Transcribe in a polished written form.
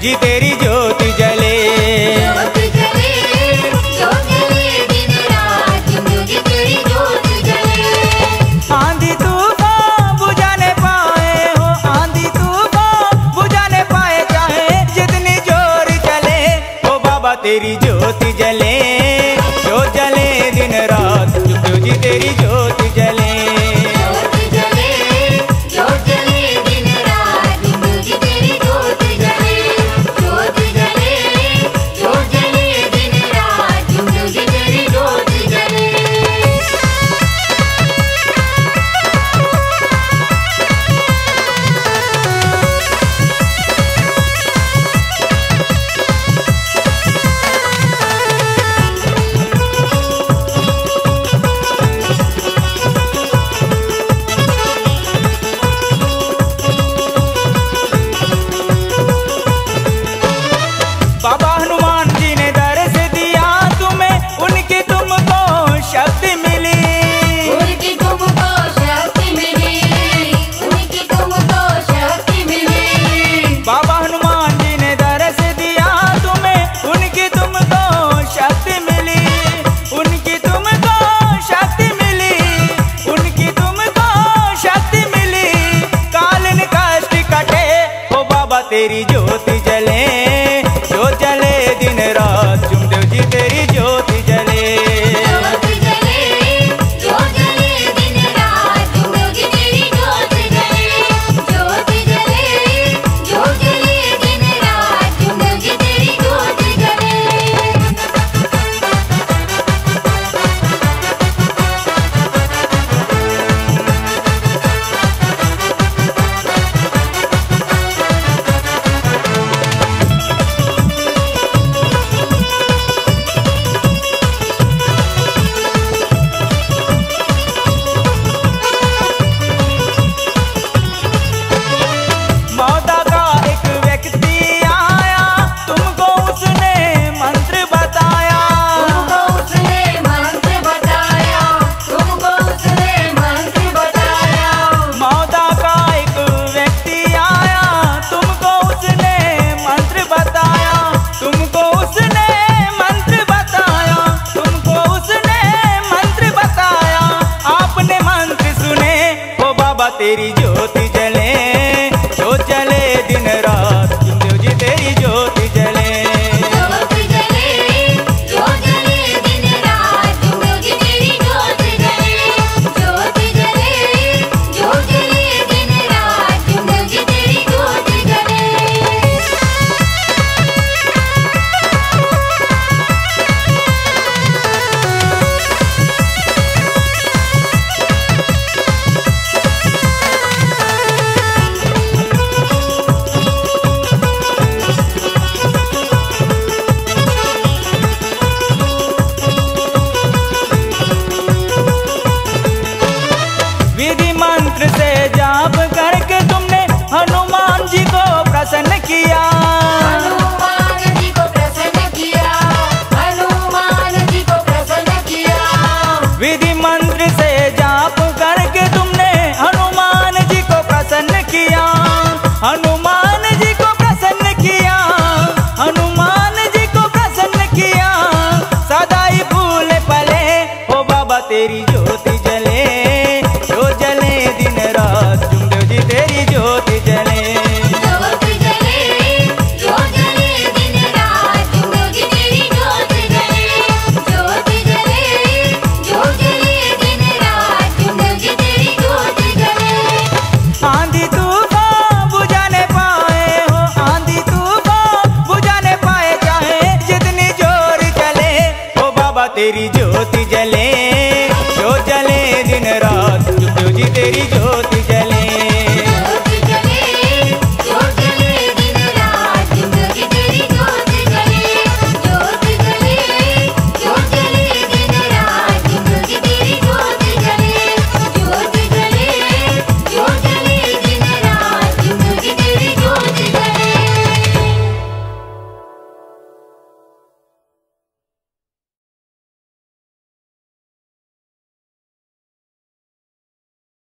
जी तेरी ज्योति जले। ज्योति जले, ज्योति जले दिन रात, जुगनू जी तेरी ज्योति जले। आंधी तूफान बुझाने पाए हो, आंधी तूफान बुझाने पाए, चाहे जितनी जोर चले, ओ बाबा तेरी ज्योति जले, जो जले दिन रात, जुगनू जी तेरी ज्योति जले। ज्योति जले, ज्योति जले दिन रात, जुगनू जी तेरी ज्योति जले। ज्योति जले, ज्योति जले दिन रात, जुगनू जी तेरी ज्योति जले। बाबा हनुमान जी ने दर्श दिया तुम्हें, उनकी तुमको शक्ति मिली। उनकी तुमको शक्ति मिली, उनकी तुमको शक्ति मिली। बाबा हनुमान जी ने दर्श दिया तुम्हें, उनकी तुमको शक्ति मिली, उनकी तुमको शक्ति मिली, उनकी तुमको शक्ति मिली। कालिन कष्ट कटे, ओ बाबा तेरी ज्योति जले, जो जले दिन रात, जुगनू जी तेरी ज्योति जले। ज्योति जले, ज्योति जले दिन रात, जुगनू जी तेरी ज्योति जले। ज्योति जले, ज्योति जले दिन रात, जुगनू जी तेरी ज्योति जले। मौदा का एक व्यक्ति आया, तुमको उसने मंत्र बताया। तुमको उसने मंत्र बताया, तुमको उसने मंत्र बताया। मौदा का एक व्यक्ति आया, तुमको उसने मंत्र बताया, तुमको उसने मंत्र बताया, तुमको उसने मंत्र बताया। आपने मंत्र सुने, ओ बाबा तेरी ज्योति जले, जो जले दिन रात, जुगनू जी तेरी ज्योति जले। ज्योति जले, ज्योति जले दिन रात, जुगनू जी तेरी ज्योति जले। ज्योति जले, ज्योति जले दिन रात, जुगनू जी तेरी ज्योति जले। विधि मंत्र से जाप करके तुमने हनुमान जी को प्रसन्न किया। हनुमान जी को प्रसन्न किया, हनुमान जी को प्रसन्न किया। विधि मंत्र से जाप करके तुमने हनुमान जी को प्रसन्न किया, हनुमान जी को प्रसन्न किया, हनुमान जी को प्रसन्न किया। सदा ही फूल पले, ओ बाबा तेरी ज्योति जले, जो जले दिन रात, जुगनू जी तेरी ज्योति जले। ज्योति जले, ज्योति जले दिन रात, जुगनू जी तेरी ज्योति जले। ज्योति जले, ज्योति जले दिन रात, जुगनू जी तेरी ज्योति जले। आंधी तूफान बुझाने पाए हो, आंधी तूफान बुझाने पाए, चाहे जितनी जोर चले, ओ बाबा तेरी ज्योति जले, जो जले दिन रात, जुगनू जी तेरी ज्योति जले।